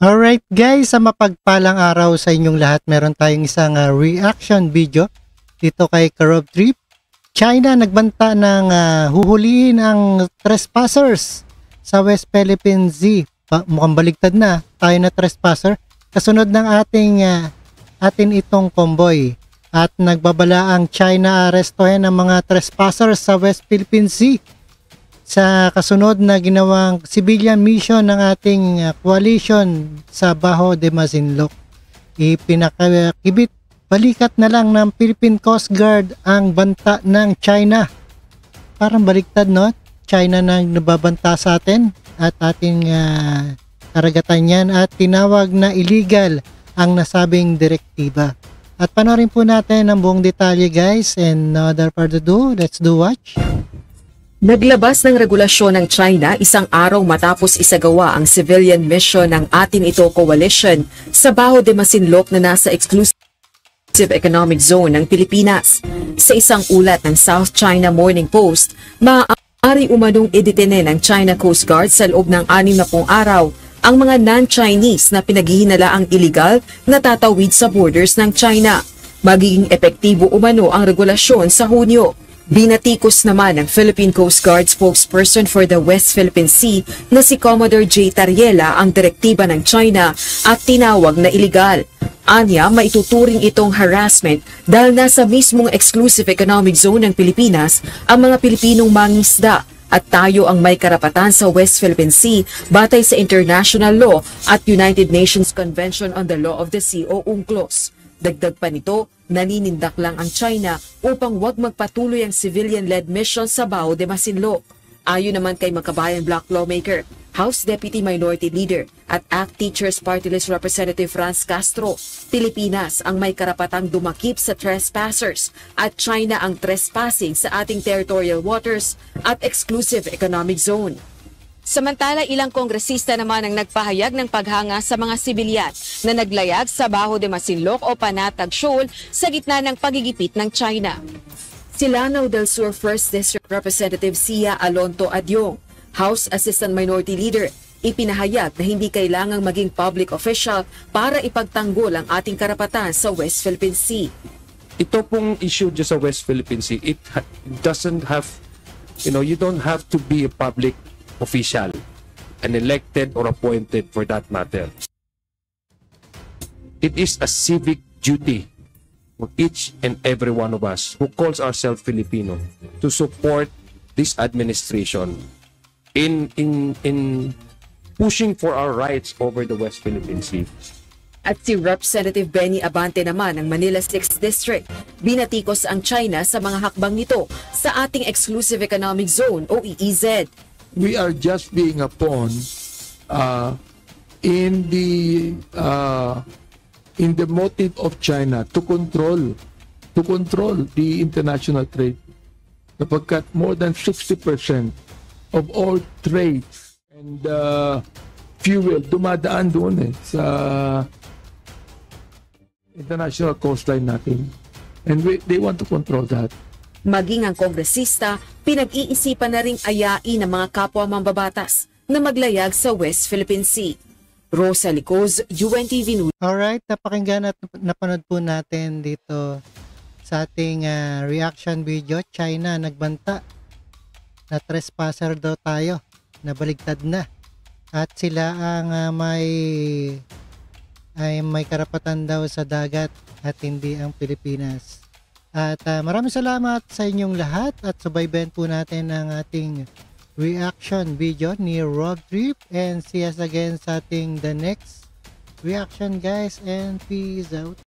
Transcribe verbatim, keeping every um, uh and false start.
Alright guys, sa mapagpalang araw sa inyong lahat, meron tayong isang uh, reaction video dito kay Karob Trip. China nagbanta ng uh, huhulihin ang trespassers sa West Philippine Sea. Pa mukhang baligtad na, tayo na trespasser. Kasunod ng ating uh, atin itong convoy. At nagbabala ang China arestuhin ang mga trespassers sa West Philippine Sea sa kasunod na ginawang civilian mission ng ating uh, coalition sa Baho de Masinloc. Ipinakakibit balikat na lang ng Philippine Coast Guard ang banta ng China. Parang baliktad, no? China na nababanta sa atin at ating uh, karagatan yan at tinawag na illegal ang nasabing direktiba. At panoorin po natin ang buong detalye guys, and no other further ado, let's do watch. Naglabas ng regulasyon ng China isang araw matapos isagawa ang civilian mission ng atin ito coalition sa Baho de Masinloc na nasa exclusive economic zone ng Pilipinas. Sa isang ulat ng South China Morning Post, maaari umanong idetene ng China Coast Guard sa loob ng anim na pung araw ang mga non-Chinese na pinaghihinalaang illegal na tatawid sa borders ng China. Magiging epektibo umano ang regulasyon sa Hunyo. Binatikos naman ng Philippine Coast Guard spokesperson for the West Philippine Sea na si Commodore J. Tariela ang direktiba ng China at tinawag na iligal. Anya, maituturing itong harassment dahil nasa mismong exclusive economic zone ng Pilipinas ang mga Pilipinong mangingisda at tayo ang may karapatan sa West Philippine Sea batay sa international law at United Nations Convention on the Law of the Sea o UNCLOS. Dagdag pa nito, naninindak lang ang China upang wag magpatuloy ang civilian-led mission sa Baho de Masinloc. Ayon naman kay Makabayan Bloc lawmaker, House Deputy Minority Leader at A C T Teachers Party List Representative Franz Castro, Pilipinas ang may karapatang dumakip sa trespassers at China ang trespassing sa ating territorial waters at exclusive economic zone. Samantala, ilang kongresista naman ang nagpahayag ng paghanga sa mga sibilyan na naglayag sa Baho de Masinloc o Panatag Shoal sa gitna ng pagigipit ng China. Si Lanao del Sur First District Representative Sia Alonto Adyong, House Assistant Minority Leader, ipinahayag na hindi kailangang maging public official para ipagtanggol ang ating karapatan sa West Philippine Sea. Ito pong issue dyan sa West Philippine Sea, it doesn't have, you know, you don't have to be a public official, an elected or appointed for that matter. It is a civic duty for each and every one of us who calls ourselves Filipino to support this administration in in in pushing for our rights over the West Philippine Sea. At si Representative Benny Abante naman ng Manila sixth District, binatikos ang China sa mga hakbang nito sa ating Exclusive Economic Zone o E E Z. We are just being a pawn uh, in the uh, in the motive of China to control to control the international trade. Sapagkat more than sixty percent of all trades and uh, fuel dumadaan doon eh, sa international coastline natin. And we, they want to control that. Maging ang kongresista, pinag-iisipan na ring ayain ng mga kapwa mambabatas na maglayag sa West Philippine Sea. Rosa Licoz, U N T V News. Alright, napakinggan at napanood po natin dito sa ating uh, reaction video. China nagbanta na trespasser daw tayo, nabaligtad na. At sila ang uh, may ay may karapatan daw sa dagat at hindi ang Pilipinas. At uh, maraming salamat sa inyong lahat at subaybayan po natin ang ating reaction video ni Rob Trip, and see us again sa ating the next reaction guys, and peace out.